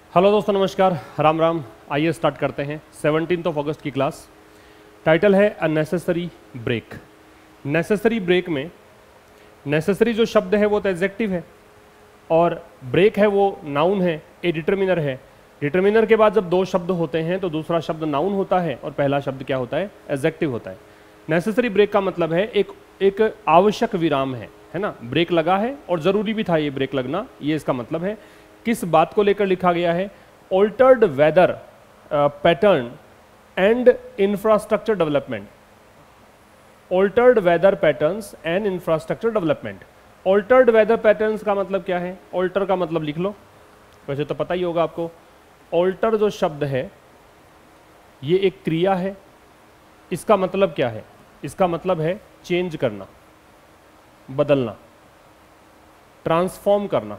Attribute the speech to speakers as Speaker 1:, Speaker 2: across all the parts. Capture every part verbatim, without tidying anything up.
Speaker 1: Hello दोस्तों, नमस्कार, राम राम। आइए स्टार्ट करते हैं सेवनटीन ऑफ अगस्त की क्लास। टाइटल है a necessary break. Necessary break में नेसेसरी जो शब्द है वो तो एडजेक्टिव है और ब्रेक है वो नाउन है, ए डिटर्मिनर है। डिटर्मिनर के बाद जब दो शब्द होते हैं तो दूसरा शब्द नाउन होता है और पहला शब्द क्या होता है? एडजेक्टिव होता है। नेसेसरी ब्रेक का मतलब है एक एक आवश्यक विराम है, है ना। ब्रेक लगा है और जरूरी भी था ये ब्रेक लगना, ये इसका मतलब है। किस बात को लेकर लिखा गया है? Altered weather pattern and infrastructure development. Altered weather patterns and infrastructure development. Altered weather patterns का मतलब क्या है? ऑल्टर का मतलब लिख लो, वैसे तो पता ही होगा आपको। ऑल्टर जो शब्द है ये एक क्रिया है। इसका मतलब क्या है? इसका मतलब है चेंज करना, बदलना, ट्रांसफॉर्म करना,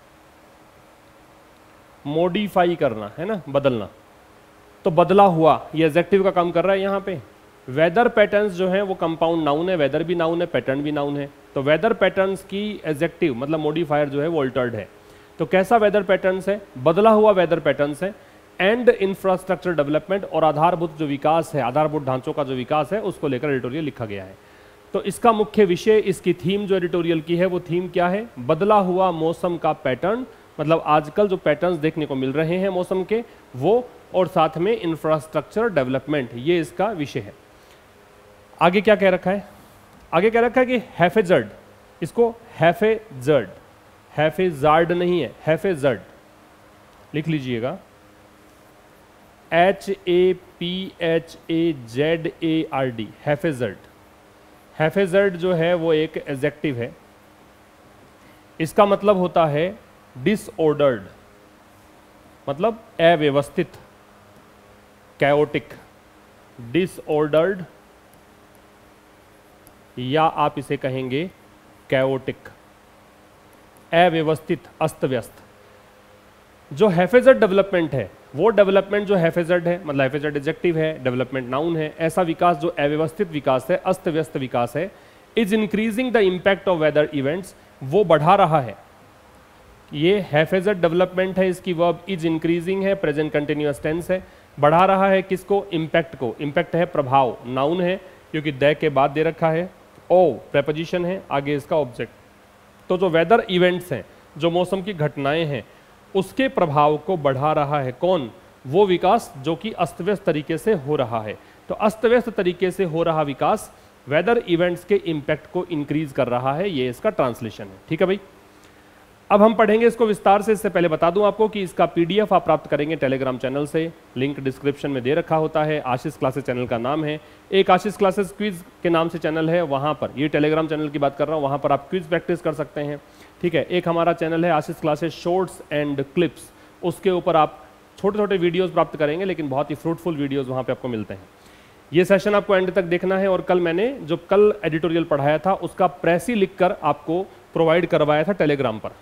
Speaker 1: मॉडिफाई करना, है ना, बदलना। तो बदला हुआ ये एडजेक्टिव का काम कर रहा है यहाँ पे। वेदर पैटर्न्स जो है वो कंपाउंड नाउन है, वेदर भी नाउन है, पैटर्न भी नाउन है। तो वेदर पैटर्न्स की एडजेक्टिव मतलब मॉडिफायर जो है वो ऑल्टर्ड है। तो कैसा वेदर पैटर्न्स है? बदला हुआ वेदर पैटर्न्स है। एंड इंफ्रास्ट्रक्चर डेवलपमेंट, और आधारभूत जो विकास है, आधारभूत ढांचों का जो विकास है उसको लेकर एडिटोरियल लिखा गया है। तो इसका मुख्य विषय, इसकी थीम जो एडिटोरियल की है वो थीम क्या है? बदला हुआ मौसम का पैटर्न, मतलब आजकल जो पैटर्न्स देखने को मिल रहे हैं मौसम के वो, और साथ में इंफ्रास्ट्रक्चर डेवलपमेंट, ये इसका विषय है। आगे क्या कह रखा है? आगे कह रखा है कि हैफेजर्ड, इसको हैफेजर्ड, हैफेजार्ड नहीं है, हैफेजर्ड लिख लीजिएगा। H A P H A Z A R D, haphazard. Haphazard जो है वो एक एडजेक्टिव है। इसका मतलब होता है डिसऑर्डर्ड, मतलब अव्यवस्थित, कैओटिक। डिसऑर्डर्ड या आप इसे कहेंगे कैओटिक, अव्यवस्थित, अस्त व्यस्त। जो हैफेजर्ड डेवलपमेंट है वो डेवलपमेंट जो हैफेजर्ड है, मतलब हैफेजर्ड एडजेक्टिव है, डेवलपमेंट नाउन है। ऐसा विकास जो अव्यवस्थित विकास है, अस्त व्यस्त विकास है, is increasing the impact of weather events, वो बढ़ा रहा है। ये हैफेजर्ड डेवलपमेंट है, इसकी वर्ब इज इंक्रीजिंग है, प्रेजेंट कंटिन्यूअस टेंस है। बढ़ा रहा है किसको? इंपैक्ट को। इंपैक्ट है प्रभाव, नाउन है क्योंकि द के बाद दे रखा है। ओ प्रेपोजिशन है, आगे इसका ऑब्जेक्ट। तो जो वेदर इवेंट्स हैं, जो मौसम की घटनाएं हैं, उसके प्रभाव को बढ़ा रहा है। कौन? वो विकास जो कि अस्त व्यस्त तरीके से हो रहा है। तो अस्त व्यस्त तरीके से हो रहा विकास वेदर इवेंट्स के इंपैक्ट को इंक्रीज कर रहा है, ये इसका ट्रांसलेशन है। ठीक है भाई, अब हम पढ़ेंगे इसको विस्तार से। इससे पहले बता दूं आपको कि इसका पीडीएफ आप प्राप्त करेंगे टेलीग्राम चैनल से, लिंक डिस्क्रिप्शन में दे रखा होता है। आशीष क्लासेस चैनल का नाम है। एक आशीष क्लासेस क्विज के नाम से चैनल है, वहां पर, ये टेलीग्राम चैनल की बात कर रहा हूं, वहां पर आप क्विज प्रैक्टिस कर सकते हैं। ठीक है, एक हमारा चैनल है Ashish classes shorts and clips, उसके ऊपर आप छोटे छोटे वीडियोस प्राप्त करेंगे, लेकिन बहुत ही फ्रूटफुल वीडियोस वहां पे आपको मिलते हैं। ये सेशन आपको एंड तक देखना है। और कल मैंने जो कल एडिटोरियल पढ़ाया था उसका प्रेसी लिखकर आपको प्रोवाइड करवाया था टेलीग्राम पर।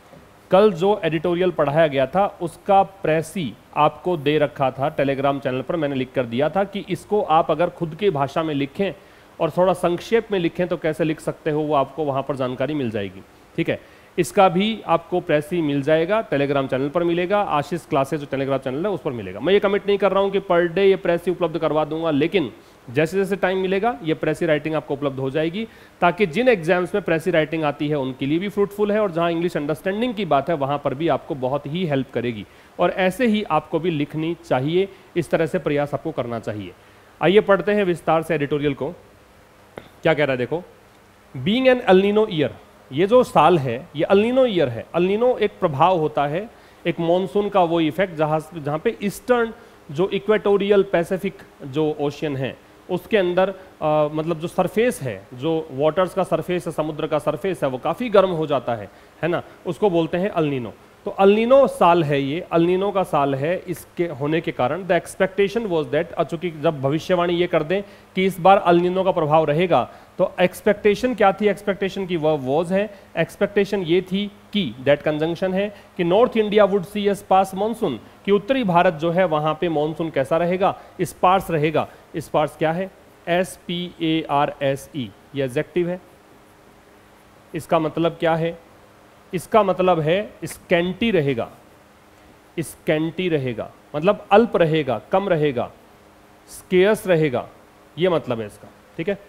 Speaker 1: कल जो एडिटोरियल पढ़ाया गया था उसका प्रेसी आपको दे रखा था टेलीग्राम चैनल पर, मैंने लिख कर दिया था कि इसको आप अगर खुद की भाषा में लिखें और थोड़ा संक्षेप में लिखें तो कैसे लिख सकते हो, वो आपको वहां पर जानकारी मिल जाएगी। ठीक है, इसका भी आपको प्रेसी मिल जाएगा, टेलीग्राम चैनल पर मिलेगा। आशीष क्लासेस जो टेलीग्राम चैनल है उस पर मिलेगा। मैं ये कमिट नहीं कर रहा हूँ कि पर डे ये प्रेसी उपलब्ध करवा दूंगा, लेकिन जैसे जैसे टाइम मिलेगा ये प्रेसी राइटिंग आपको उपलब्ध हो जाएगी, ताकि जिन एग्जाम्स में प्रेसी राइटिंग आती है उनके लिए भी फ्रूटफुल है, और जहाँ इंग्लिश अंडरस्टैंडिंग की बात है वहाँ पर भी आपको बहुत ही हेल्प करेगी। और ऐसे ही आपको भी लिखनी चाहिए, इस तरह से प्रयास आपको करना चाहिए। आइए पढ़ते हैं विस्तार से एडिटोरियल को। क्या कह रहा है देखो। Being an El Nino year, ये जो साल है ये एल नीनो ईयर है। एल नीनो एक प्रभाव होता है, एक मॉनसून का वो इफेक्ट जहाँ जहाँ पे ईस्टर्न जो इक्वेटोरियल पैसिफिक जो ओशियन है उसके अंदर आ, मतलब जो सरफेस है, जो वाटर्स का सरफेस है, समुद्र का सरफेस है, वो काफ़ी गर्म हो जाता है, है ना, उसको बोलते हैं एल नीनो। तो एल नीनो साल है, ये एल नीनो का साल है। इसके होने के कारण द एक्सपेक्टेशन वाज दैट, चूंकि जब भविष्यवाणी ये कर दें कि इस बार एल नीनो का प्रभाव रहेगा, तो एक्सपेक्टेशन क्या थी? एक्सपेक्टेशन की वर्ब वाज है। एक्सपेक्टेशन ये थी कि, दैट कंजंक्शन है कि north India would see as pass monsoon, कि उत्तरी भारत जो है वहां पे मॉनसून कैसा रहेगा? स्पार्स रहेगा। स्पार्स क्या है? S P A R S E, ये एडजेक्टिव है। इसका मतलब क्या है? इसका मतलब है स्कैंटी रहेगा। स्कैंटी रहेगा, मतलब अल्प रहेगा, कम रहेगा, स्केयर्स रहेगा, ये मतलब है इसका, ठीक है।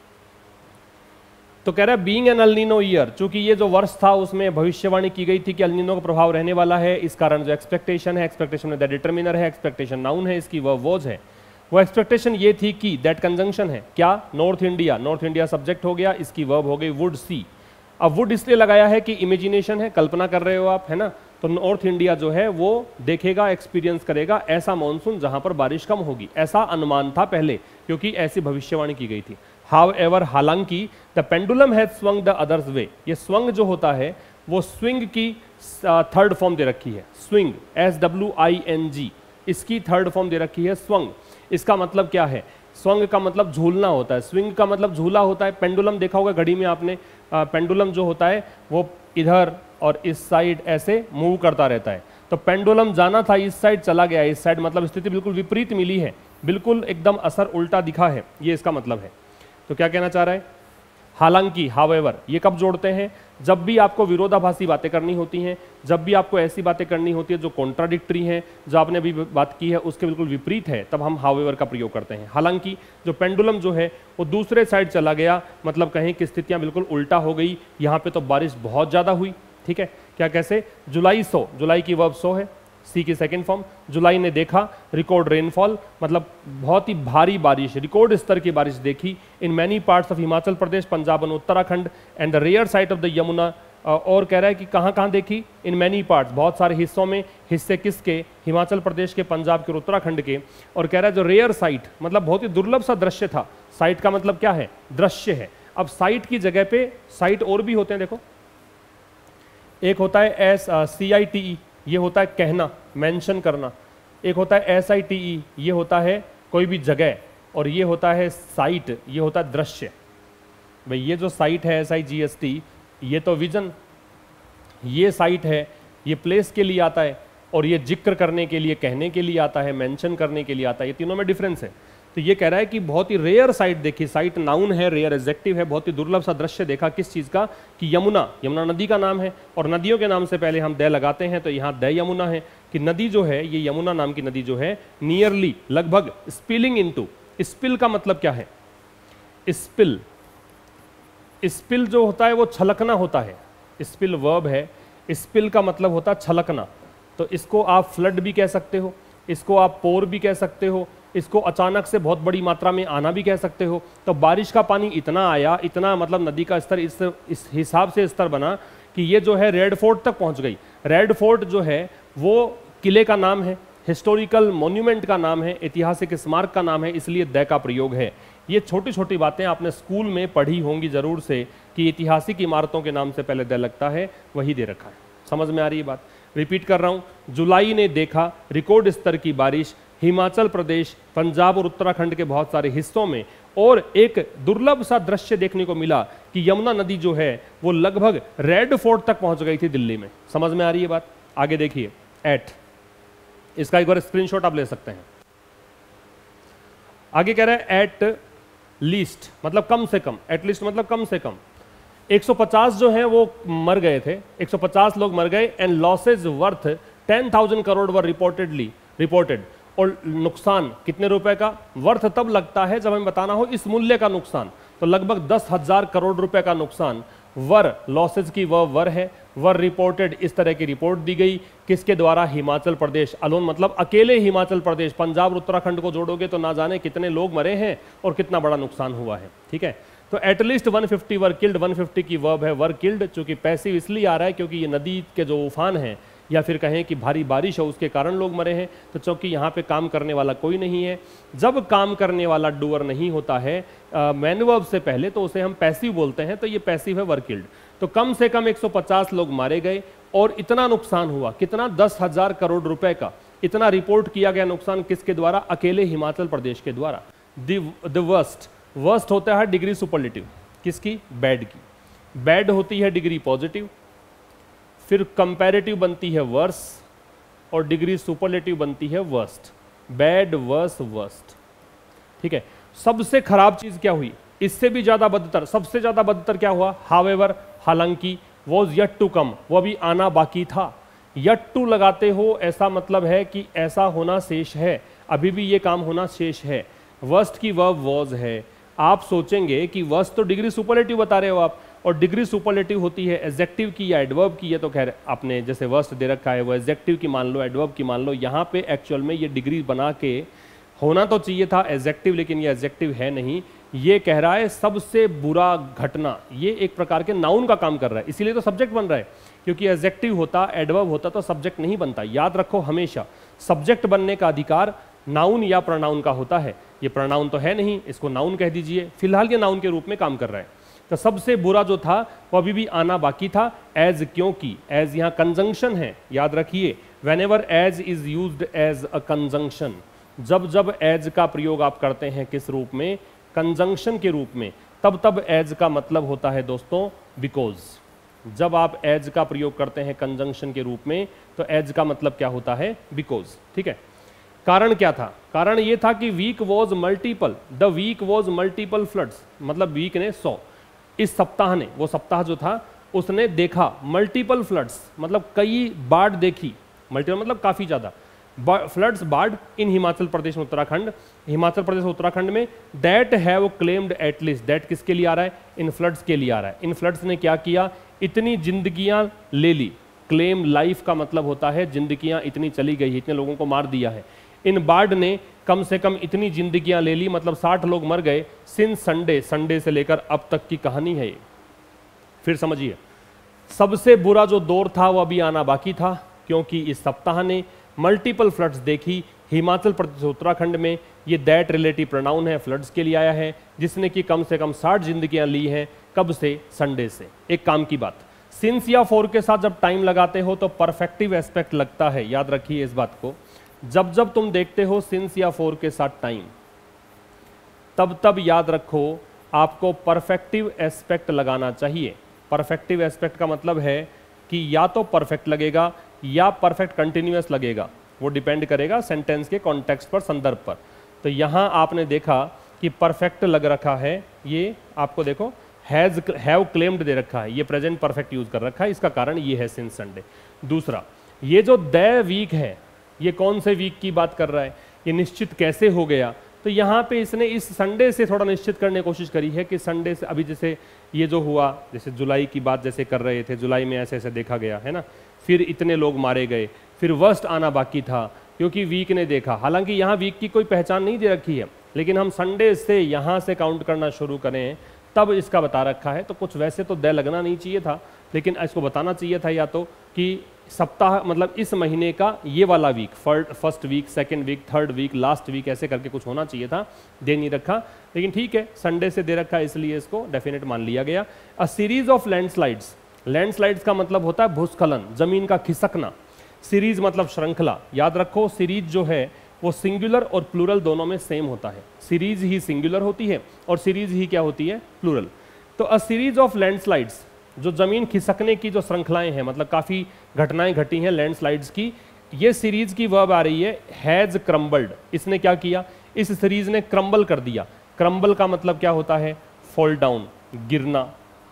Speaker 1: तो कह रहा है being an El Nino year, चूंकि ये जो वर्ष था उसमें भविष्यवाणी की गई थी कि एल नीनो का प्रभाव रहने वाला है, इस कारण जो एक्सपेक्टेशन है, एक्सपेक्टेशन में द डिटरमिनर है, एक्सपेक्टेशन नाउन है, इसकी वह वॉज है, वो एक्सपेक्टेशन ये थी कि दैट कंजंक्शन है क्या, north India, north India subject हो गया, इसकी वर्ब हो गई वुड सी। अब वुड इसलिए लगाया है कि इमेजिनेशन है, कल्पना कर रहे हो आप, है ना, तो नॉर्थ इंडिया जो है वो देखेगा, एक्सपीरियंस करेगा ऐसा मॉनसून जहां पर बारिश कम होगी, ऐसा अनुमान था पहले, क्योंकि ऐसी भविष्यवाणी की गई थी। हाउएवर, हालांकि the pendulum has swung the others way, ये स्वंग जो होता है वो स्विंग की थर्ड फॉर्म दे रखी है, swing, S W I N G, इसकी थर्ड फॉर्म दे रखी है स्वंग। इसका मतलब क्या है, स्वंग का मतलब झूलना होता है, स्विंग का मतलब झूला होता है। पेंडुलम देखा होगा घड़ी में आपने, पेंडुलम जो होता है वो इधर और इस साइड ऐसे मूव करता रहता है, तो पेंडुलम जाना था इस साइड, चला गया इस साइड, मतलब स्थिति बिल्कुल विपरीत मिली है, बिल्कुल एकदम असर उल्टा दिखा है, ये इसका मतलब है। तो क्या कहना चाह रहा है, हालांकि, हाउएवर, ये कब जोड़ते हैं, जब भी आपको विरोधाभासी बातें करनी होती हैं, जब भी आपको ऐसी बातें करनी होती है जो कॉन्ट्राडिक्टरी हैं, जो आपने अभी बात की है उसके बिल्कुल विपरीत है, तब हम हाउएवर का प्रयोग करते हैं। हालांकि जो पेंडुलम जो है वो दूसरे साइड चला गया, मतलब कहें कि स्थितियां बिल्कुल उल्टा हो गई, यहाँ पे तो बारिश बहुत ज़्यादा हुई, ठीक है। क्या कैसे, जुलाई सो, जुलाई की वर्ब सो है, सी की सेकेंड फॉर्म, जुलाई ने देखा, रिकॉर्ड रेनफॉल, मतलब बहुत ही भारी बारिश, रिकॉर्ड स्तर की बारिश देखी in many parts of Himachal Pradesh, Punjab और Uttarakhand and the rare sight of the Yamuna. और कह रहा है कि कहाँ कहाँ देखी, इन मैनी पार्ट्स, बहुत सारे हिस्सों में, हिस्से किसके, हिमाचल प्रदेश के, पंजाब के और उत्तराखंड के। और कह रहा है जो रेयर साइट, मतलब बहुत ही दुर्लभ सा दृश्य था, साइट का मतलब क्या है, दृश्य है। अब साइट की जगह पे साइट और भी होते हैं, देखो, एक होता है S C I T E, ये होता है कहना, मेंशन करना, एक होता है एस आई टी ई, ये होता है कोई भी जगह, और ये होता है साइट, ये होता है दृश्य। भाई ये जो साइट है S I G S T, ये तो विजन, ये साइट है, ये प्लेस के लिए आता है, और ये जिक्र करने के लिए, कहने के लिए आता है, मेंशन करने के लिए आता है, ये तीनों में डिफरेंस है। तो ये कह रहा है कि बहुत ही रेयर साइट देखी, साइट नाउन है, रेयर एडजेक्टिव है, बहुत ही दुर्लभ सा दृश्य देखा, किस चीज़ का, कि यमुना, यमुना नदी का नाम है, और नदियों के नाम से पहले हम द लगाते हैं, तो यहाँ द यमुना है, कि नदी जो है, ये यमुना नाम की नदी जो है, नियरली, लगभग, स्पिलिंग इनटू, स्पिल का मतलब क्या है, स्पिल, स्पिल जो होता है वो छलकना होता है, स्पिल वर्ब है, स्पिल का मतलब होता है छलकना, तो इसको आप फ्लड भी कह सकते हो, इसको आप पोर भी कह सकते हो, इसको अचानक से बहुत बड़ी मात्रा में आना भी कह सकते हो। तो बारिश का पानी इतना आया, इतना, मतलब नदी का स्तर इस इस हिसाब से स्तर बना कि ये जो है रेड फोर्ट तक पहुंच गई। रेड फोर्ट जो है वो किले का नाम है, हिस्टोरिकल मॉन्यूमेंट का नाम है, ऐतिहासिक स्मारक का नाम है, इसलिए द का प्रयोग है। ये छोटी छोटी बातें आपने स्कूल में पढ़ी होंगी जरूर से, कि ऐतिहासिक इमारतों के नाम से पहले द लगता है, वही दे रखा है। समझ में आ रही है बात? रिपीट कर रहा हूं, जुलाई ने देखा रिकॉर्ड स्तर की बारिश हिमाचल प्रदेश, पंजाब और उत्तराखंड के बहुत सारे हिस्सों में, और एक दुर्लभ सा दृश्य देखने को मिला कि यमुना नदी जो है वो लगभग रेड फोर्ट तक पहुंच गई थी दिल्ली में। समझ में आ रही है बात? आगे देखिए, एट, इसका एक बार स्क्रीनशॉट आप ले सकते हैं। आगे कह रहा है एट लीस्ट, मतलब कम से कम, एट लीस्ट मतलब कम से कम। एक सौ पचास जो है वो मर गए थे, एक सौ पचास लोग मर गए, and losses worth ten thousand crore were reportedly reported, और नुकसान कितने रुपए का, वर्थ तब लगता है जब हमें बताना हो इस मूल्य का नुकसान, तो लगभग दस हजार करोड़ रुपए का नुकसान। वर, लॉसेज की वह वर है, वर रिपोर्टेड, इस तरह की रिपोर्ट दी गई, किसके द्वारा, हिमाचल प्रदेश अलोन, मतलब अकेले हिमाचल प्रदेश, पंजाब और उत्तराखंड को जोड़ोगे तो ना जाने कितने लोग मरे हैं और कितना बड़ा नुकसान हुआ है। ठीक है, तो at least one fifty were killed, one fifty की वर्ब है वर किल्ड, चूंकि पैसिव इसलिए आ रहा है क्योंकि ये नदी के जो उफान है, या फिर कहें कि भारी बारिश है उसके कारण लोग मरे हैं, तो चूंकि यहाँ पे काम करने वाला कोई नहीं है, जब काम करने वाला डूअर नहीं होता है मैन वर्ब से पहले, तो उसे हम पैसिव बोलते हैं, तो ये पैसिव है वर किल्ड। तो कम से कम एक सौ पचास लोग मारे गए और इतना नुकसान हुआ, कितना, दस हजार करोड़ रुपए का, इतना रिपोर्ट किया गया नुकसान, किसके द्वारा, अकेले हिमाचल प्रदेश के द्वारा। द वर्स्ट, वर्स्ट होता है डिग्री सुपरलेटिव, किसकी, बैड की, बैड होती है डिग्री पॉजिटिव, फिर कंपैरेटिव बनती है वर्स, और डिग्री सुपरलेटिव बनती है वर्स्ट। Bad, verse, worst. ठीक है, सबसे खराब चीज क्या हुई, इससे भी ज्यादा बदतर, सबसे ज्यादा बदतर क्या हुआ, हाउएवर, हालांकि, वॉज येट टू कम, वो अभी आना बाकी था। यट टू लगाते हो ऐसा मतलब है कि ऐसा होना शेष है, अभी भी ये काम होना शेष है। वर्स्ट की वर्ब वॉज है। आप सोचेंगे कि वर्स्ट तो डिग्री सुपरलेटिव बता रहे हो आप, और डिग्री सुपरलेटिव होती है एडजेक्टिव की या एडवर्ब की, है तो खैर आपने जैसे वर्स्ट दे रखा है वो एडजेक्टिव की मान लो, एडवर्ब की मान लो। यहाँ पे एक्चुअल में ये डिग्री बना के होना तो चाहिए था एडजेक्टिव, लेकिन ये एडजेक्टिव है नहीं। ये कह रहा है सबसे बुरा घटना, ये एक प्रकार के नाउन का काम कर रहा है, इसीलिए तो सब्जेक्ट बन रहा है। क्योंकि एडजेक्टिव होता, एडवर्ब होता तो सब्जेक्ट नहीं बनता। याद रखो हमेशा सब्जेक्ट बनने का अधिकार नाउन या प्रोनाउन का होता है। ये प्रोनाउन तो है नहीं, इसको नाउन कह दीजिए, फिलहाल ये नाउन के रूप में काम कर रहा है। तो सबसे बुरा जो था वो अभी भी आना बाकी था, एज, क्योंकि। एज यहाँ कंजंक्शन है, याद रखिए, whenever as is used as a conjunction, जब जब एज का प्रयोग आप करते हैं किस रूप में, कंजंक्शन के रूप में, तब तब एज का मतलब होता है दोस्तों बिकॉज। जब आप एज का प्रयोग करते हैं कंजंक्शन के रूप में तो एज का मतलब क्या होता है, बिकॉज। ठीक है, कारण क्या था? कारण ये था कि week was multiple, the week was multiple floods, मतलब वीक ने सौ, इस सप्ताह ने, वो सप्ताह जो था उसने देखा मल्टीपल फ्लड्स, मतलब कई बाढ़ देखी, मल्टीपल मतलब काफी ज्यादा फ्लड्स, बाढ़ इन हिमाचल प्रदेश में, उत्तराखंड, हिमाचल प्रदेश उत्तराखंड में, that have claimed at least, that किसके लिए आ रहा है, इन फ्लड्स के लिए आ रहा है। इन फ्लड्स ने क्या किया, इतनी जिंदगियां ले ली। क्लेम लाइफ का मतलब होता है जिंदगियां इतनी चली गई, इतने लोगों को मार दिया है। इन बाढ़ ने कम से कम इतनी जिंदगियां ले ली, मतलब साठ लोग मर गए। सिंस संडे, संडे से लेकर अब तक की कहानी है ये। फिर समझिए, सबसे बुरा जो दौर था वो अभी आना बाकी था, क्योंकि इस सप्ताह ने मल्टीपल फ्लड्स देखी हिमाचल प्रदेश उत्तराखंड में। ये दैट रिलेटिव प्रोनाउन है, फ्लड्स के लिए आया है, जिसने कि कम से कम साठ जिंदगियां ली हैं। कब से? संडे से। एक काम की बात, सिंस या फॉर के साथ जब टाइम लगाते हो तो परफेक्टिव एस्पेक्ट लगता है, याद रखिए इस बात को। जब जब तुम देखते हो सिंस या फॉर के साथ टाइम, तब तब याद रखो आपको परफेक्टिव एस्पेक्ट लगाना चाहिए। परफेक्टिव एस्पेक्ट का मतलब है कि या तो परफेक्ट लगेगा या परफेक्ट कंटिन्यूअस लगेगा, वो डिपेंड करेगा सेंटेंस के कॉन्टेक्स्ट पर, संदर्भ पर। तो यहां आपने देखा कि परफेक्ट लग रखा है, ये आपको देखो हैज, हैव क्लेम्ड दे रखा है, ये प्रेजेंट परफेक्ट यूज कर रखा है, इसका कारण ये है सिंस संडे। दूसरा, ये जो द वीक है, ये कौन से वीक की बात कर रहा है, ये निश्चित कैसे हो गया? तो यहाँ पे इसने इस संडे से थोड़ा निश्चित करने की कोशिश करी है कि संडे से, अभी जैसे ये जो हुआ, जैसे जुलाई की बात जैसे कर रहे थे, जुलाई में ऐसे ऐसे देखा गया है ना, फिर इतने लोग मारे गए, फिर वर्स्ट आना बाकी था क्योंकि वीक ने देखा। हालांकि यहाँ वीक की कोई पहचान नहीं दे रखी है, लेकिन हम संडे से यहाँ से काउंट करना शुरू करें तब इसका बता रखा है। तो कुछ वैसे तो दे लगना नहीं चाहिए था, लेकिन इसको बताना चाहिए था या तो कि सप्ताह मतलब इस महीने का ये वाला week, first week, second week, third week, last week, ऐसे करके कुछ होना चाहिए था, दे नहीं रखा। लेकिन ठीक है, संडे से दे रखा है इसलिए इसको डेफिनेट मान लिया गया। A series of landslides, landslides का मतलब होता है भूस्खलन, जमीन का खिसकना। सीरीज मतलब श्रृंखला, याद रखो सीरीज जो है वो सिंगुलर और प्लूरल दोनों में सेम होता है। सीरीज ही सिंगुलर होती है और सीरीज ही क्या होती है, प्लूरल। तो अ सीरीज ऑफ लैंडस्लाइड्स, जो जमीन खिसकने की जो श्रृंखलाएं हैं, मतलब काफी घटनाएं घटी हैं लैंडस्लाइड्स की, ये सीरीज की वर्ब आ रही है हैज क्रम्बल्ड। इसने क्या किया, इस सीरीज ने क्रम्बल कर दिया। क्रम्बल का मतलब क्या होता है, फॉल डाउन, गिरना,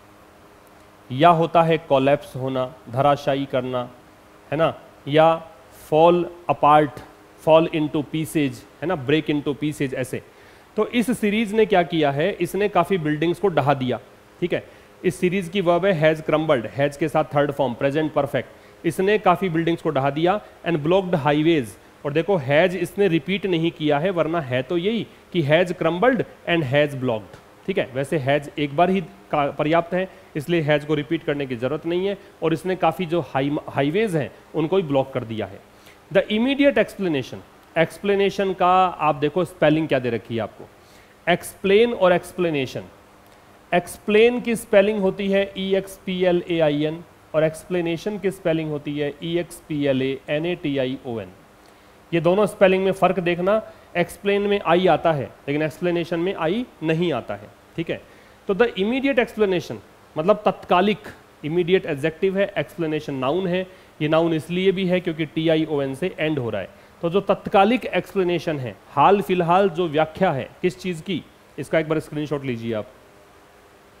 Speaker 1: या होता है कोलैप्स होना, धराशायी करना, है ना, या fall apart, fall into pieces, है ना, ब्रेक इनटू पीसेज, ऐसे। तो इस सीरीज ने क्या किया है, इसने काफी बिल्डिंग्स को ढहा दिया। ठीक है, इस सीरीज की वर्ब है हैज क्रम्बल्ड, हैज के साथ थर्ड फॉर्म प्रेजेंट परफेक्ट। इसने काफी बिल्डिंग्स को ढहा दिया। एंड ब्लॉक्ड हाईवेज, और देखो हैज इसने रिपीट नहीं किया है, वरना है तो यही कि has crumbled and has blocked. ठीक है, वैसे हैज एक बार ही पर्याप्त है, इसलिए हैज को रिपीट करने की जरूरत नहीं है। और इसने काफी जो हाई हाईवेज हैं उनको ही ब्लॉक कर दिया है। द इमीडिएट एक्सप्लेनेशन, एक्सप्लेनेशन का आप देखो स्पेलिंग क्या दे रखी है आपको, एक्सप्लेन और एक्सप्लेनेशन। एक्सप्लेन की स्पेलिंग होती है E X P L A I N, और एक्सप्लेनेशन की स्पेलिंग होती है E X P L A N A T I O N. ये दोनों स्पेलिंग में फर्क देखना, एक्सप्लेन में आई आता है लेकिन एक्सप्लेनेशन में आई नहीं आता है। ठीक है, तो द इमीडिएट एक्सप्लेनेशन मतलब तत्कालिक, इमीडिएट एडजेक्टिव है, एक्सप्लेनेशन नाउन है। ये नाउन इसलिए भी है क्योंकि टी आई ओ एन से एंड हो रहा है। तो जो तत्कालिक एक्सप्लेनेशन है, हाल फिलहाल जो व्याख्या है किस चीज की, इसका एक बार स्क्रीनशॉट लीजिए आप,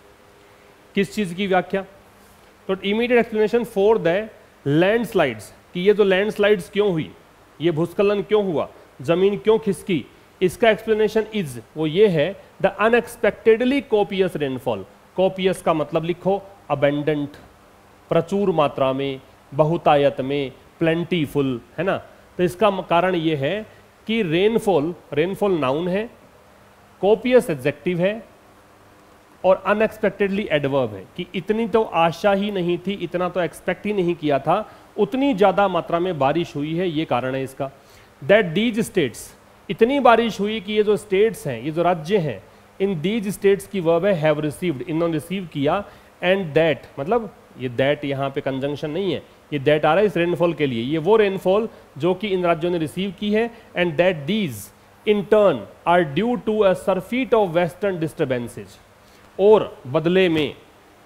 Speaker 1: किस चीज की व्याख्या। तो immediate explanation for the landslides, कि ये जो लैंडस्लाइड्स क्यों हुई, ये भूस्खलन क्यों हुआ, जमीन क्यों खिसकी, इसका एक्सप्लेनेशन इज वो ये है the unexpectedly copious rainfall. Copious का मतलब लिखो अबेंडेंट, प्रचुर मात्रा में, बहुतायत में, प्लेंटीफुल, है ना। तो इसका कारण ये है कि रेनफॉल, रेनफॉल नाउन है, कोपियस एडजेक्टिव है और अनएक्सपेक्टेडली एडवर्ब है कि इतनी तो आशा ही नहीं थी, इतना तो एक्सपेक्ट ही नहीं किया था, उतनी ज्यादा मात्रा में बारिश हुई है, ये कारण है इसका। दैट दीज स्टेट्स, इतनी बारिश हुई कि ये जो स्टेट्स हैं, ये जो राज्य हैं, इन दीज स्टेट्स की वर्ब है हैव रिसीव्ड, इन्होंने रिसीव किया। एंड दैट मतलब ये दैट यहाँ पे कंजंक्शन नहीं है, ये दैट आ रहा है इस रेनफॉल के लिए, ये वो रेनफॉल जो कि इन राज्यों ने रिसीव की है। And that these in turn are due to a surfeit of western disturbances, और बदले में,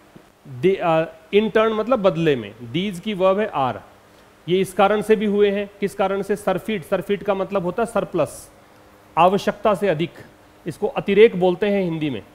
Speaker 1: इन टर्न मतलब बदले में, दीज की वर्ब है आर, ये इस कारण से भी हुए हैं, किस कारण से, सरफीट, सरफीट का मतलब होता है सरप्लस, आवश्यकता से अधिक, इसको अतिरेक बोलते हैं हिंदी में।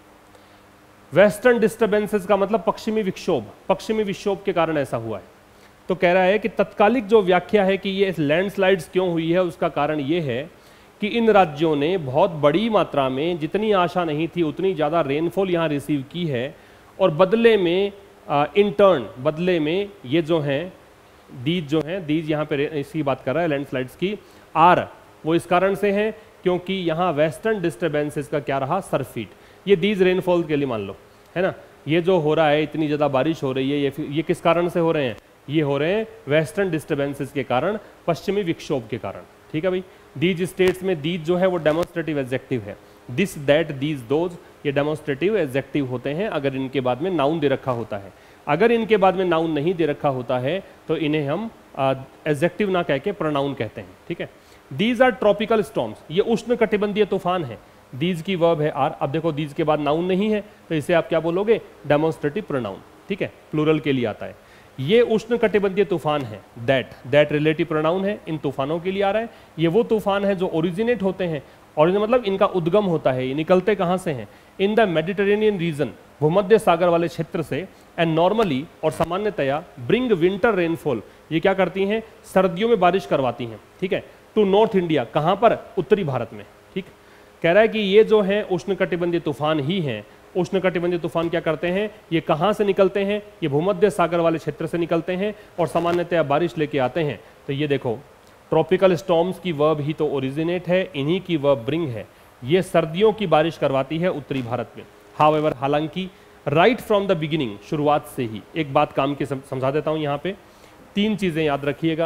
Speaker 1: वेस्टर्न डिस्टर्बेंसेस का मतलब पश्चिमी विक्षोभ, पश्चिमी विक्षोभ के कारण ऐसा हुआ है। तो कह रहा है कि तत्कालिक जो व्याख्या है कि ये लैंडस्लाइड्स क्यों हुई है, उसका कारण ये है कि इन राज्यों ने बहुत बड़ी मात्रा में, जितनी आशा नहीं थी उतनी ज़्यादा रेनफॉल यहाँ रिसीव की है, और बदले में इंटर्न, बदले में ये जो हैं दीज जो हैं, दीज यहाँ पे इसकी बात कर रहा है लैंडस्लाइड्स की, आर वो इस कारण से हैं क्योंकि यहाँ वेस्टर्न डिस्टर्बेंसेस का क्या रहा, सरफीट। ये दीज रेनफॉल के लिए मान लो, है ना, ये जो हो रहा है, इतनी ज़्यादा बारिश हो रही है, ये ये किस कारण से हो रहे हैं, ये हो रहे हैं वेस्टर्न डिस्टर्बेंसेस के कारण, पश्चिमी विक्षोभ के कारण। ठीक है भाई। दीज स्टेट्स में दीज जो है वो डेमोन्स्ट्रेटिव एडजेक्टिव है, दिस दैट दीज दोज ये डेमोन्स्ट्रेटिव एडजेक्टिव होते हैं अगर इनके बाद में नाउन दे रखा होता है। अगर इनके बाद में नाउन नहीं दे रखा होता है तो इन्हें हम एडजेक्टिव ना कह के प्रोनाउन कहते हैं। ठीक है। दीज आर ट्रॉपिकल स्टॉर्म्स, ये उष्ण कटिबंधीय तूफान है, दीज की वर्ब है आर। अब देखो दीज के बाद नाउन नहीं है तो इसे आप क्या बोलोगे, डेमोन्स्ट्रेटिव प्रोनाउन। ठीक है, प्लूरल के लिए आता है। ये उष्ण कटिबंधीय तूफान है, दैट, दैट रिलेटिव प्रोनाउन है, इन तूफानों के लिए आ रहा है। ये वो तूफान है जो ओरिजिनेट होते हैं, ओरिजिन मतलब इनका उद्गम होता है, ये निकलते कहाँ से हैं, इन द मेडिटेरेनियन रीजन, भूमध्य सागर वाले क्षेत्र से, एंड नॉर्मली और सामान्यतया ब्रिंग विंटर रेनफॉल, ये क्या करती हैं, सर्दियों में बारिश करवाती हैं। ठीक है, टू नॉर्थ इंडिया, कहाँ पर, उत्तरी भारत में। ठीक, कह रहा है कि ये जो है उष्णकटिबंधीय तूफान ही हैं। उष्णकटिबंधीय तूफान क्या करते हैं, ये कहाँ से निकलते हैं, ये भूमध्य सागर वाले क्षेत्र से निकलते हैं और सामान्यतया बारिश लेके आते हैं। तो ये देखो ट्रॉपिकल स्टॉर्म्स की वर्ब ही तो ओरिजिनेट है, इन्हीं की वर्ब ब्रिंग है, ये सर्दियों की बारिश करवाती है उत्तरी भारत में। हाउएवर, हालांकि, राइट फ्रॉम द बिगिनिंग, शुरुआत से ही। एक बात काम की समझा देता हूं, यहाँ पे तीन चीजें याद रखिएगा।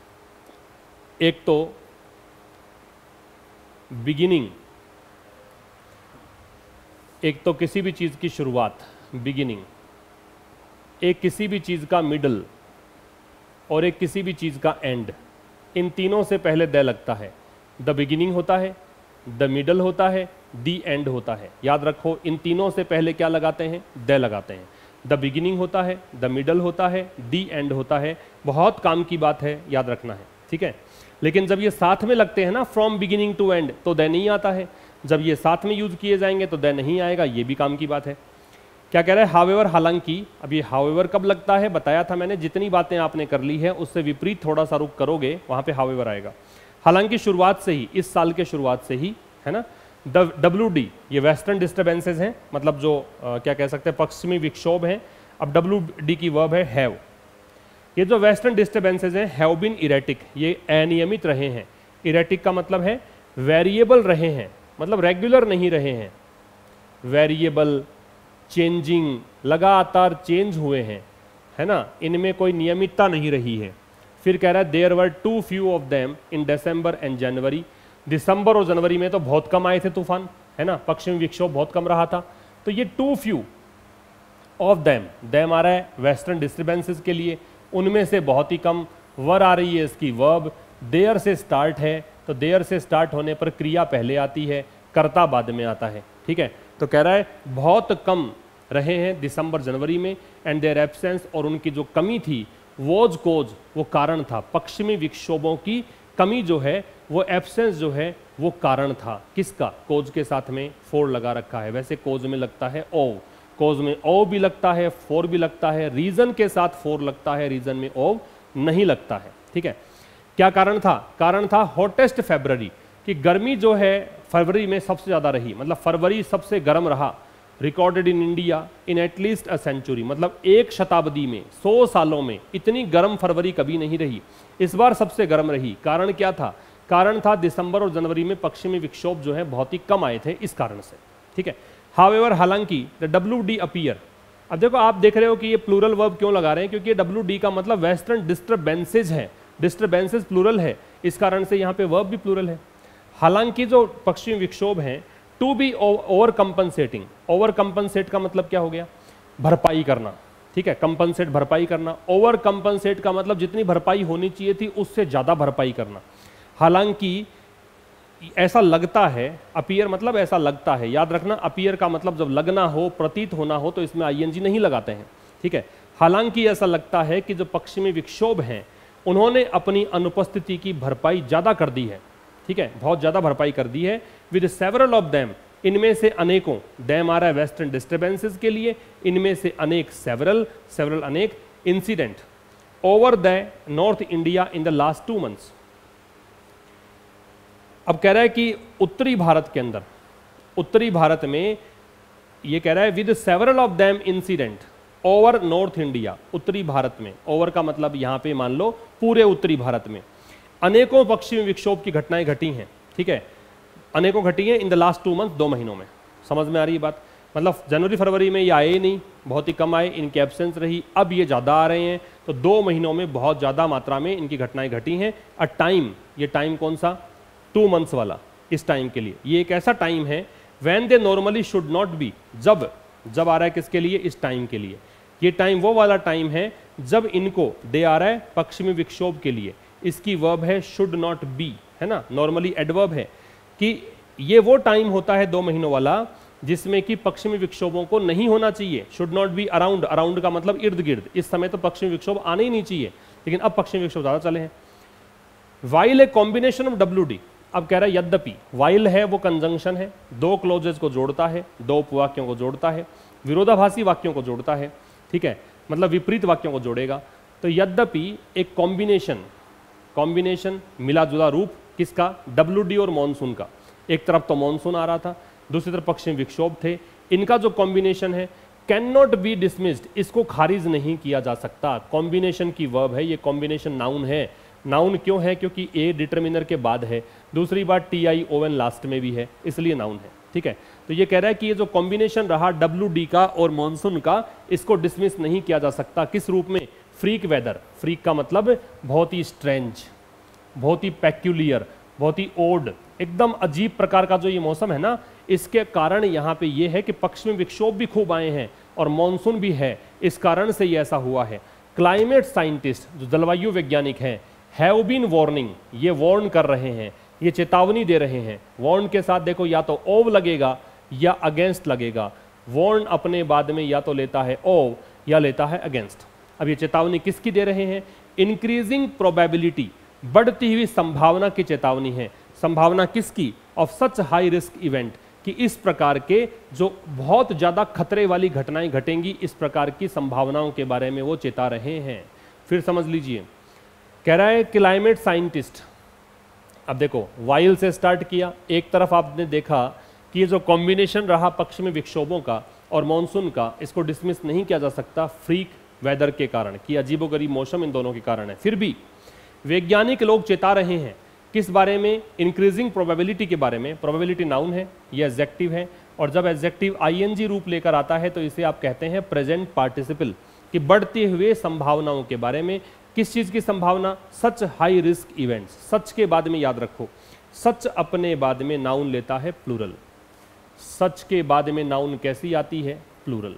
Speaker 1: एक तो बिगिनिंग, एक तो किसी भी चीज की शुरुआत, बिगिनिंग, एक किसी भी चीज का मिडल और एक किसी भी चीज का एंड। इन तीनों से पहले द लगता है। द बिगिनिंग होता है, द मिडल होता है, दी एंड होता है। याद रखो, इन तीनों से पहले क्या लगाते हैं, द लगाते हैं। द बिगिनिंग होता है, द मिडल होता है, दी एंड होता है। बहुत काम की बात है, याद रखना है। ठीक है, लेकिन जब ये साथ में लगते हैं ना, फ्रॉम बिगिनिंग टू एंड, तो द नहीं आता है। जब ये साथ में यूज किए जाएंगे तो द नहीं आएगा, ये भी काम की बात है। क्या कह रहा है, हाउएवर, हालांकि। अब ये हाउएवर कब लगता है, बताया था मैंने, जितनी बातें आपने कर ली है उससे विपरीत थोड़ा सा रुक करोगे, वहां पे हाउएवर आएगा। हालांकि शुरुआत से ही, इस साल के शुरुआत से ही, है ना। डब्ल्यू डी, ये वेस्टर्न डिस्टर्बेंसेज हैं, मतलब जो आ, क्या कह सकते हैं, पश्चिमी विक्षोभ हैं। अब डब्ल्यू डी की वर्ब है हैव। ये जो वेस्टर्न डिस्टर्बेंसेज हैं, हैव बीन इरेटिक, ये अनियमित रहे हैं। इरेटिक का मतलब है वेरिएबल रहे हैं, मतलब रेगुलर नहीं रहे हैं। वेरिएबल, चेंजिंग, लगातार चेंज हुए हैं, है ना, इनमें कोई नियमितता नहीं रही है। फिर कह रहा है there were too few of them in December and January. दिसंबर और जनवरी में तो बहुत कम आए थे तूफान, है ना, पश्चिमी विक्षोभ बहुत कम रहा था। तो ये too few of them, them आ रहा है वेस्टर्न डिस्टर्बेंसेस के लिए, उनमें से बहुत ही कम। वर आ रही है इसकी वर्ब, देयर से स्टार्ट है, तो देयर से स्टार्ट होने पर क्रिया पहले आती है, कर्ता बाद में आता है। ठीक है, तो कह रहा है बहुत कम रहे हैं दिसंबर जनवरी में। एंड देयर एब्सेंस, और उनकी जो कमी थी, वॉज कोज, वो कारण था। पश्चिमी विक्षोभों की कमी जो है, वो एब्सेंस जो है, वो कारण था। किसका, कोज के साथ में फोर लगा रखा है। वैसे कोज में लगता है ओ, कोज में ओ भी लगता है, फोर भी लगता है। रीजन के साथ फोर लगता है, रीजन में ओ नहीं लगता है। ठीक है। क्या कारण था? कारण था हॉटेस्ट फरवरी, कि गर्मी जो है फरवरी में सबसे ज़्यादा रही, मतलब फरवरी सबसे गर्म रहा, recorded in India in at least a century, मतलब एक शताब्दी में, सौ सालों में इतनी गर्म फरवरी कभी नहीं रही, इस बार सबसे गर्म रही। कारण क्या था? कारण था दिसंबर और जनवरी में पश्चिमी विक्षोभ जो है बहुत ही कम आए थे, इस कारण से, ठीक है। हाउएवर, हालांकि द डब्ल्यू डी अपीयर, अब देखो आप देख रहे हो कि ये प्लूरल वर्ब क्यों लगा रहे हैं, क्योंकि ये डब्ल्यू डी का मतलब वेस्टर्न डिस्टर्बेंसेज है, डिस्टर्बेंसेज प्लूरल है, इस कारण से यहाँ पे वर्ब भी प्लूरल है। हालांकि जो पश्चिमी विक्षोभ हैं, to be over compensating, over compensate का मतलब क्या हो गया? भरपाई करना, ठीक है, कंपनसेट भरपाई करना, ओवर कंपनसेट का मतलब जितनी भरपाई होनी चाहिए थी उससे ज्यादा भरपाई करना। हालांकि ऐसा लगता है, अपीयर मतलब ऐसा लगता है, याद रखना अपीयर का मतलब जब लगना हो, प्रतीत होना हो, तो इसमें आईएनजी नहीं लगाते हैं, ठीक है। हालांकि ऐसा लगता है कि जो पश्चिमी विक्षोभ हैं उन्होंने अपनी अनुपस्थिति की भरपाई ज्यादा कर दी है, ठीक है, बहुत ज्यादा भरपाई कर दी है। विद सेवरल ऑफ देम, इनमें से अनेकों, डैम आ रहा है वेस्टर्न डिस्टर्बेंसेस के लिए, इनमें से अनेक, सेवरल, सेवरल अनेक, incident over the north India in the last two months. अब कह रहा है कि उत्तरी भारत के अंदर, उत्तरी भारत में ये कह रहा है with several of them incident over north India, उत्तरी भारत में, ओवर का मतलब यहां पे मान लो पूरे उत्तरी भारत में अनेकों पश्चिमी विक्षोभ की घटनाएं घटी हैं, ठीक है, अनेकों घटी हैं in the last two month, दो महीनों में। समझ में आ रही है बात? मतलब जनवरी फरवरी में ये आए ही नहीं, बहुत ही कम आए, इनकी एब्सेंस रही, अब ये ज़्यादा आ रहे हैं, तो दो महीनों में बहुत ज़्यादा मात्रा में इनकी घटनाएं घटी हैं। अ टाइम, ये टाइम कौन सा? टू मंथ्स वाला, इस टाइम के लिए ये एक ऐसा टाइम है when they normally should not be, जब, जब आ रहा है किसके लिए? इस टाइम के लिए। ये टाइम वो वाला टाइम है जब इनको, दे आ रहा है पश्चिमी विक्षोभ के लिए, इसकी वर्ब है शुड नॉट बी, है ना, नॉर्मली एडवर्ब है, कि ये वो टाइम होता है दो महीनों वाला जिसमें कि पश्चिमी विक्षोभों को नहीं होना चाहिए। Should not be around, around का मतलब इर्द गिर्द, इस समय तो पश्चिमी विक्षोभ आने ही नहीं चाहिए, लेकिन अब पश्चिमी विक्षोभ ज्यादा चले हैं। While a combination of W D, अब कह रहा है यद्यपि, वाइल है वो कंजंक्शन है, दो क्लोजेस को जोड़ता है, दो उपवाक्यों को जोड़ता है, विरोधाभासी वाक्यों को जोड़ता है, ठीक है, मतलब विपरीत वाक्यों को जोड़ेगा। तो यद्यपि एक कॉम्बिनेशन, कॉम्बिनेशन मिला जुला रूप किसका? डब्ल्यू डी और मॉनसून का। एक तरफ तो मॉनसून आ रहा था, दूसरी तरफ पश्चिमी विक्षोभ थे, इनका जो कॉम्बिनेशन है कैन नॉट बी डिसमिस्ड, इसको खारिज नहीं किया जा सकता। कॉम्बिनेशन की वर्ब है, ये कॉम्बिनेशन नाउन है। नाउन क्यों है? क्योंकि ए डिटर्मिनर के बाद है, दूसरी बात T I O N last में भी है, इसलिए नाउन है, ठीक है। तो ये कह रहा है कि ये जो कॉम्बिनेशन रहा डब्ल्यू डी का और मॉनसून का, इसको डिसमिस नहीं किया जा सकता। किस रूप में? फ्रीक वेदर, फ्रीक का मतलब बहुत ही स्ट्रेंज, बहुत ही पेक्यूलियर, बहुत ही ओड, एकदम अजीब प्रकार का जो ये मौसम है ना, इसके कारण यहाँ पे ये है कि पश्चिमी विक्षोभ भी खूब आए हैं और मॉनसून भी है, इस कारण से ये ऐसा हुआ है। क्लाइमेट साइंटिस्ट, जो जलवायु वैज्ञानिक हैं, हैव बीन वार्निंग, ये वार्न कर रहे हैं, ये चेतावनी दे रहे हैं। वार्न के साथ देखो या तो ओव लगेगा या अगेंस्ट लगेगा। वार्न अपने बाद में या तो लेता है ओव या लेता है अगेंस्ट। अब ये चेतावनी किसकी दे रहे हैं? इंक्रीजिंग प्रोबेबिलिटी, बढ़ती हुई संभावना की चेतावनी है। संभावना किसकी? Of such high risk event, कि इस प्रकार के जो बहुत ज्यादा खतरे वाली घटनाएं घटेंगी, इस प्रकार की संभावनाओं के बारे में वो चेता रहे हैं। फिर समझ लीजिए, कह रहा है क्लाइमेट साइंटिस्ट। अब देखो वाइल से स्टार्ट किया, एक तरफ आपने देखा कि ये जो कॉम्बिनेशन रहा पश्चिमी विक्षोभों का और मॉनसून का, इसको डिसमिस नहीं किया जा सकता फ्रीक वेदर के कारण, कि अजीबोगरीब मौसम इन दोनों के कारण है। फिर भी वैज्ञानिक लोग चेता रहे हैं किस बारे में? इंक्रीजिंग प्रोबेबिलिटी के बारे में। प्रोबेबिलिटी नाउन है, ये एडजेक्टिव है, और जब एडजेक्टिव आईएनजी रूप लेकर आता है तो इसे आप कहते हैं प्रेजेंट पार्टिसिपल, कि बढ़ते हुए संभावनाओं के बारे में। किस चीज की संभावना? Such high risk events. Such के बाद में याद रखो, सच अपने बाद में नाउन लेता है प्लूरल। सच के बाद में नाउन कैसी आती है? प्लूरल।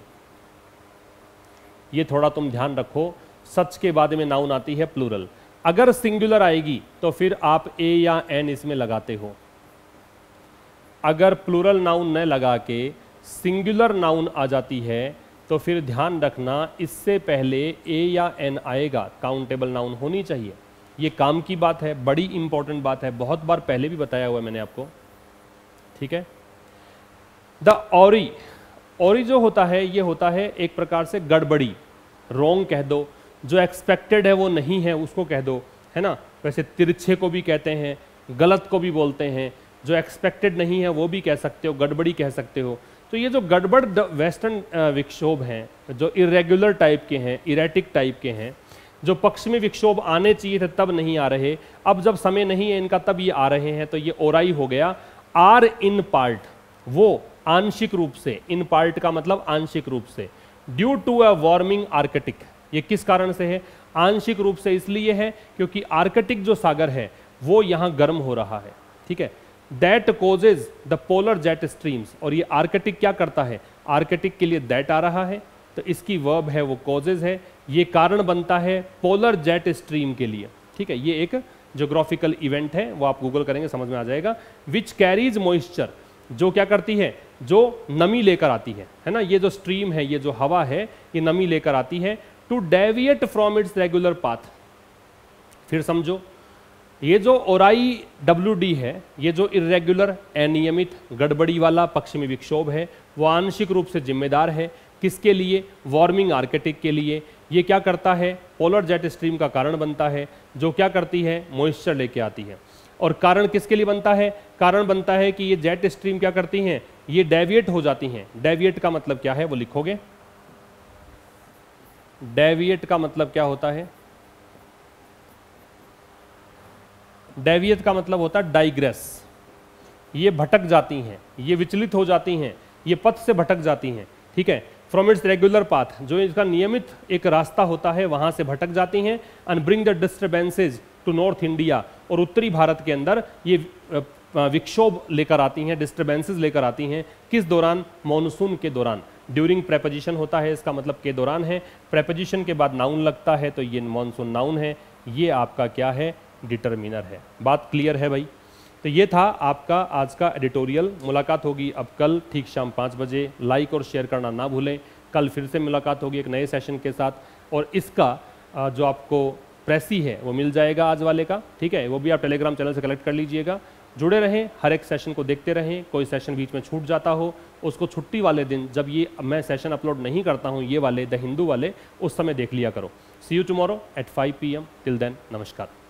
Speaker 1: ये थोड़ा तुम ध्यान रखो, सच के बाद में नाउन आती है प्लूरल। अगर सिंगुलर आएगी तो फिर आप ए या एन इसमें लगाते हो। अगर प्लूरल नाउन न लगा के सिंगुलर नाउन आ जाती है तो फिर ध्यान रखना, इससे पहले ए या एन आएगा, काउंटेबल नाउन होनी चाहिए। ये काम की बात है, बड़ी इंपॉर्टेंट बात है, बहुत बार पहले भी बताया हुआ है मैंने आपको, ठीक है। द ऑरी, ऑरी जो होता है ये होता है एक प्रकार से गड़बड़ी, रोंग कह दो, जो एक्सपेक्टेड है वो नहीं है उसको कह दो। है ना। वैसे तिरछे को भी कहते हैं, गलत को भी बोलते हैं, जो एक्सपेक्टेड नहीं है वो भी कह सकते हो, गड़बड़ी कह सकते हो। तो ये जो गड़बड़ वेस्टर्न विक्षोभ हैं, जो इरेगुलर टाइप के हैं, इरेटिक टाइप के हैं, जो पश्चिमी विक्षोभ आने चाहिए थे तब नहीं आ रहे, अब जब समय नहीं है इनका तब ये आ रहे हैं, तो ये ओराई हो गया। आर इन पार्ट, वो आंशिक रूप से, इन पार्ट का मतलब आंशिक रूप से, due to a warming Arctic. ये किस कारण से है? आंशिक रूप से इसलिए है क्योंकि आर्कटिक जो सागर है वो यहां गर्म हो रहा है, ठीक है। That causes the polar jet streams, और ये आर्कटिक क्या करता है? आर्कटिक के लिए दैट आ रहा है, तो इसकी वर्ब है वो कोजेज है, ये कारण बनता है पोलर जेट स्ट्रीम के लिए, ठीक है। ये एक ज्योग्राफिकल इवेंट है, वो आप गूगल करेंगे समझ में आ जाएगा। विच कैरीज मॉइस्चर, जो क्या करती है? जो नमी लेकर आती है, है ना। ये जो स्ट्रीम है, ये जो हवा है, ये नमी लेकर आती है to deviate from its regular path. फिर समझो, ये जो ओराई डब्ल्यू डी है, ये जो इरेगुलर, अनियमित, गड़बड़ी वाला पश्चिमी विक्षोभ है, वो आंशिक रूप से जिम्मेदार है किसके लिए? वार्मिंग आर्कटिक के लिए। ये क्या करता है? पोलर जेट स्ट्रीम का कारण बनता है, जो क्या करती है? मॉइस्चर लेके आती है। और कारण किसके लिए बनता है? कारण बनता है कि ये जेट स्ट्रीम क्या करती हैं? ये डेविएट हो जाती हैं। डेविएट का मतलब क्या है वो लिखोगे। डेविएट का मतलब क्या होता है? डेविएट का मतलब होता है डाइग्रेस। ये भटक जाती हैं, ये विचलित हो जाती हैं, ये पथ से भटक जाती हैं, ठीक है। फ्रॉम इट्स रेगुलर पाथ, जो इसका नियमित एक रास्ता होता है वहां से भटक जाती हैं। And bring the disturbances to north India, और उत्तरी भारत के अंदर ये विक्षोभ लेकर आती हैं, डिस्टर्बेंसेज लेकर आती हैं। किस दौरान? मॉनसून के दौरान। ड्यूरिंग प्रेपोजिशन होता है, इसका मतलब के दौरान है। प्रेपोजिशन के बाद नाउन लगता है, तो ये मॉनसून नाउन है। ये आपका क्या है? डिटर्मिनर है। बात क्लियर है भाई? तो ये था आपका आज का एडिटोरियल। मुलाकात होगी अब कल ठीक शाम पाँच बजे। लाइक और शेयर करना ना भूलें। कल फिर से मुलाकात होगी एक नए सेशन के साथ, और इसका जो आपको प्रेसी है वो मिल जाएगा आज वाले का, ठीक है। वो भी आप टेलीग्राम चैनल से कलेक्ट कर लीजिएगा। जुड़े रहें, हर एक सेशन को देखते रहें। कोई सेशन बीच में छूट जाता हो, उसको छुट्टी वाले दिन, जब ये मैं सेशन अपलोड नहीं करता हूँ, ये वाले द हिंदू वाले, उस समय देख लिया करो। See you tomorrow at five P M. Till then, नमस्कार।